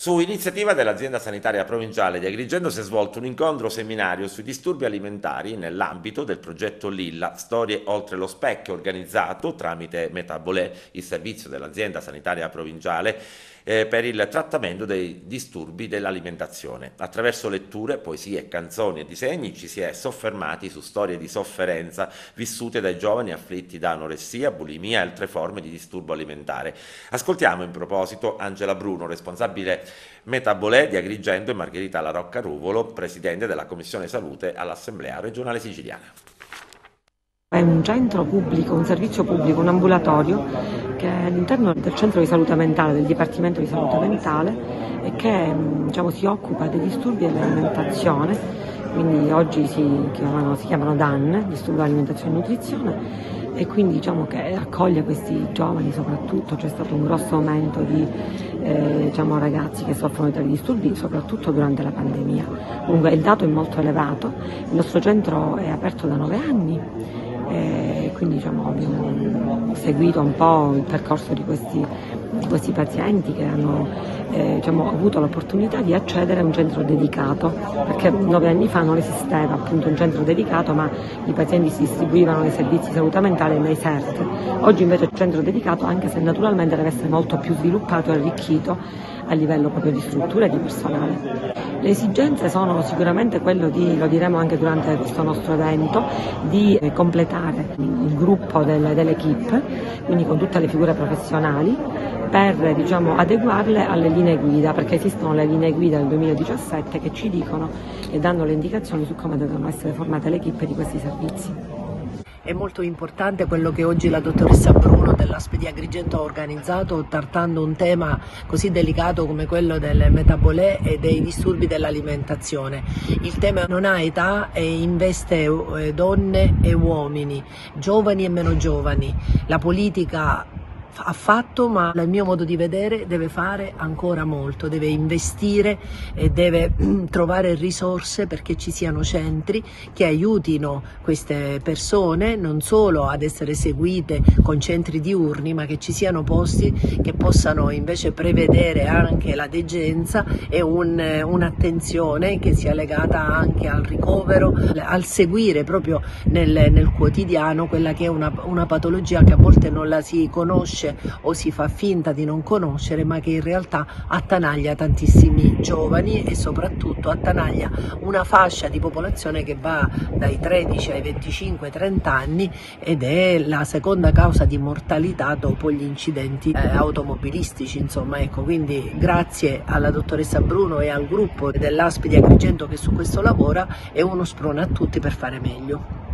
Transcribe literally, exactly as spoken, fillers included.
Su iniziativa dell'azienda sanitaria provinciale di Agrigento si è svolto un incontro seminario sui disturbi alimentari nell'ambito del progetto Lilla, Storie oltre lo specchio, organizzato tramite Metabolè, il servizio dell'azienda sanitaria provinciale, eh, per il trattamento dei disturbi dell'alimentazione. Attraverso letture, poesie, canzoni e disegni ci si è soffermati su storie di sofferenza vissute dai giovani afflitti da anoressia, bulimia e altre forme di disturbo alimentare. Ascoltiamo in proposito Angela Bruno, responsabile Metabolè di Agrigento, e Margherita La Rocca Ruvolo, presidente della Commissione Salute all'Assemblea regionale siciliana. È un centro pubblico, un servizio pubblico, un ambulatorio che è all'interno del centro di salute mentale, del Dipartimento di Salute Mentale, e che diciamo, si occupa dei disturbi dell'alimentazione, quindi oggi si chiamano, si chiamano D A N, disturbo dell'alimentazione e nutrizione, e quindi diciamo che accoglie questi giovani soprattutto. C'è stato un grosso aumento di eh, diciamo, ragazzi che soffrono di tali disturbi, soprattutto durante la pandemia. Comunque il dato è molto elevato, il nostro centro è aperto da nove anni. E quindi diciamo, abbiamo seguito un po' il percorso di questi, di questi pazienti che hanno eh, diciamo, avuto l'opportunità di accedere a un centro dedicato, perché nove anni fa non esisteva appunto un centro dedicato, ma i pazienti si distribuivano nei servizi di salute mentale e nei S E R T. Oggi invece è un centro dedicato, anche se naturalmente deve essere molto più sviluppato e arricchito a livello proprio di struttura e di personale. Le esigenze sono sicuramente quello di, lo diremo anche durante questo nostro evento, di eh, completare il gruppo del, dell'equipe, quindi con tutte le figure professionali, per diciamo, adeguarle alle linee guida, perché esistono le linee guida del duemiladiciassette che ci dicono e danno le indicazioni su come devono essere formate le equipe di questi servizi. È molto importante quello che oggi la dottoressa Bruno dell'A S P di Agrigento ha organizzato, trattando un tema così delicato come quello del metabolè e dei disturbi dell'alimentazione. Il tema non ha età e investe donne e uomini, giovani e meno giovani. La politica ha fatto, ma dal mio modo di vedere deve fare ancora molto, deve investire e deve trovare risorse perché ci siano centri che aiutino queste persone non solo ad essere seguite con centri diurni, ma che ci siano posti che possano invece prevedere anche la degenza e un, un'attenzione che sia legata anche al ricovero, al seguire proprio nel, nel quotidiano quella che è una, una patologia che a volte non la si conosce o si fa finta di non conoscere, ma che in realtà attanaglia tantissimi giovani e soprattutto attanaglia una fascia di popolazione che va dai tredici ai venticinque trenta anni ed è la seconda causa di mortalità dopo gli incidenti eh, automobilistici, insomma, ecco, quindi grazie alla dottoressa Bruno e al gruppo dell'A S P di Agrigento che su questo lavora, è uno sprone a tutti per fare meglio.